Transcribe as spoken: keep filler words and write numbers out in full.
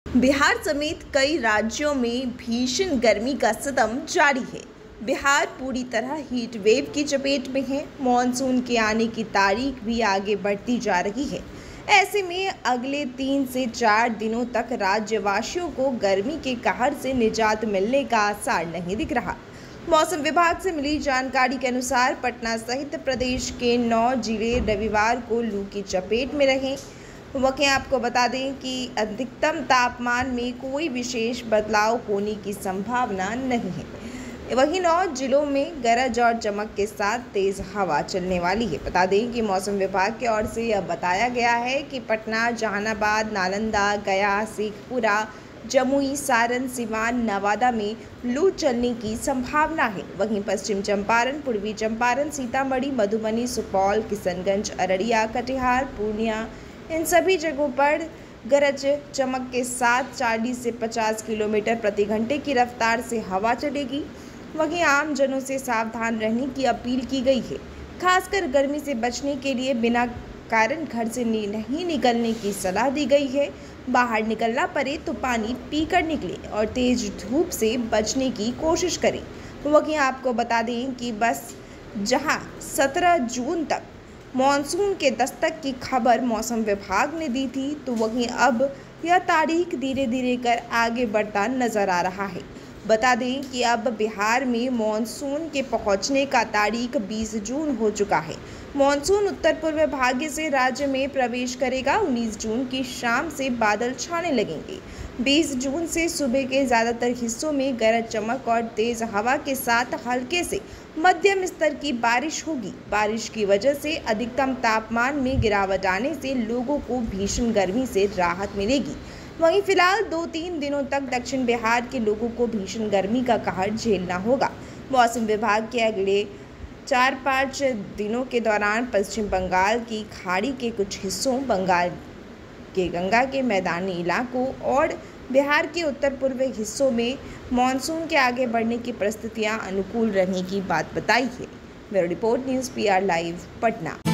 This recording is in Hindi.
बिहार समेत कई राज्यों में भीषण गर्मी का सितम जारी है। बिहार पूरी तरह हीट वेव की चपेट में है। मॉनसून के आने की तारीख भी आगे बढ़ती जा रही है। ऐसे में अगले तीन से चार दिनों तक राज्यवासियों को गर्मी के कहर से निजात मिलने का आसार नहीं दिख रहा। मौसम विभाग से मिली जानकारी के अनुसार पटना सहित प्रदेश के नौ जिले रविवार को लू की चपेट में रहे। वहीं आपको बता दें कि अधिकतम तापमान में कोई विशेष बदलाव होने की संभावना नहीं है। वहीं नौ जिलों में गरज और चमक के साथ तेज हवा चलने वाली है। बता दें कि मौसम विभाग की ओर से यह बताया गया है कि पटना, जहानाबाद, नालंदा, गया, शेखपुरा, जमुई, सारण, सिवान, नवादा में लू चलने की संभावना है। वहीं पश्चिम चंपारण, पूर्वी चंपारण, सीतामढ़ी, मधुबनी, सुपौल, किशनगंज, अररिया, कटिहार, पूर्णिया, इन सभी जगहों पर गरज चमक के साथ चालीस से पचास किलोमीटर प्रति घंटे की रफ्तार से हवा चलेगी। वहीं आम जनों से सावधान रहने की अपील की गई है। खासकर गर्मी से बचने के लिए बिना कारण घर से नहीं निकलने की सलाह दी गई है। बाहर निकलना पड़े तो पानी पीकर निकले और तेज धूप से बचने की कोशिश करें। वहीं आपको बता दें कि बस जहां सत्रह जून तक मॉनसून के दस्तक की खबर मौसम विभाग ने दी थी, तो वहीं अब यह तारीख धीरे धीरे कर आगे बढ़ता नजर आ रहा है। बता दें कि अब बिहार में मॉनसून के पहुंचने का तारीख बीस जून हो चुका है। मॉनसून उत्तर पूर्व भाग से राज्य में प्रवेश करेगा। उन्नीस जून की शाम से बादल छाने लगेंगे। बीस जून से सुबह के ज़्यादातर हिस्सों में गरज चमक और तेज हवा के साथ हल्के से मध्यम स्तर की बारिश होगी। बारिश की वजह से अधिकतम तापमान में गिरावट आने से लोगों को भीषण गर्मी से राहत मिलेगी। वहीं फिलहाल दो तीन दिनों तक दक्षिण बिहार के लोगों को भीषण गर्मी का कहर झेलना होगा। मौसम विभाग के अगले चार पाँच दिनों के दौरान पश्चिम बंगाल की खाड़ी के कुछ हिस्सों, बंगाल के गंगा के मैदानी इलाकों और बिहार के उत्तर पूर्वी हिस्सों में मॉनसून के आगे बढ़ने की परिस्थितियां अनुकूल रहने की बात बताई है। Bureau report, news P R live, Patna.